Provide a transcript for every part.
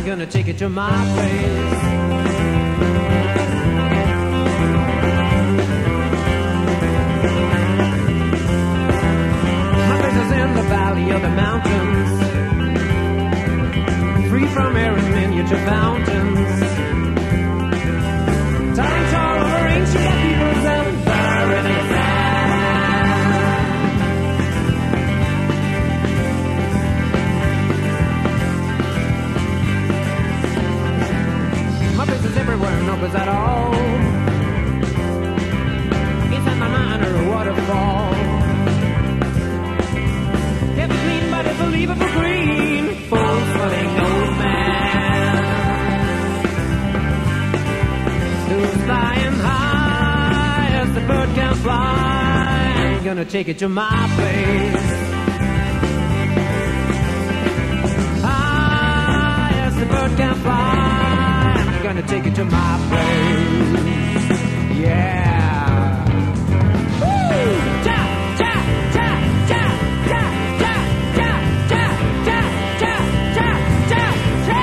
gonna take you to my place. My place is in the valley of the mountains, free from air and miniature fountains, towering tall over ancient cathedrals and buried in sand. My place is everywhere, no place at all. Inside my mind or a waterfall. Kept it clean, but it's unbelievable green. Full swimming old man who's flying high as the bird can fly. I'm gonna take it to my place. High as the bird can fly. I'm gonna take it to my place. Yeah. Woo! Ja, ja, ja, ja, ja, ja, ja, ja, ja, ja, ja, ja, ja.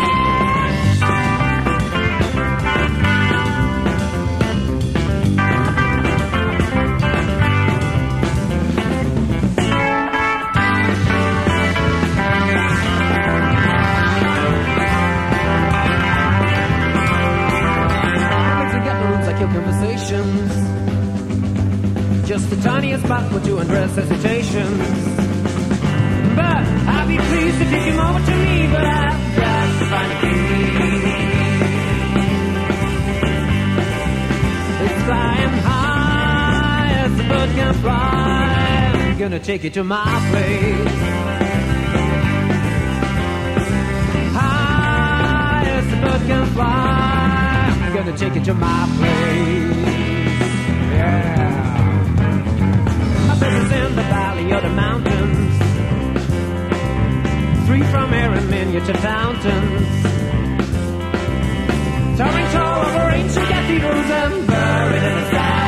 Conversations, just the tiniest spot for to undress hesitations. But I'd be pleased if you came over to me, but I've got to find a key. It's flying high as the bird can fly. I'm gonna take you to my place. High as the bird can fly. I'm gonna take you to my place. Yeah. My place is in the valley of the mountains, free from air and miniature fountains, towering tall over ancient cathedrals and buried in the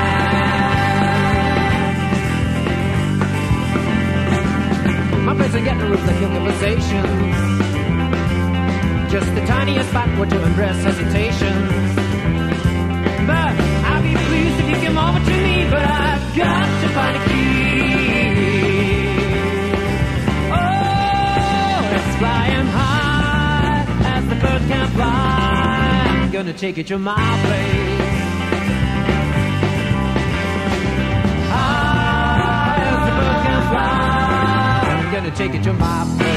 sand. My place is getting roots like your conversations, just the tiniest spot where to undress hesitations. But I'd be pleased if you came over to me, but I've got to find a key. Oh, it's flying high as the bird can fly. I'm gonna take you to my place. High as the bird can fly. I'm gonna take you to my place.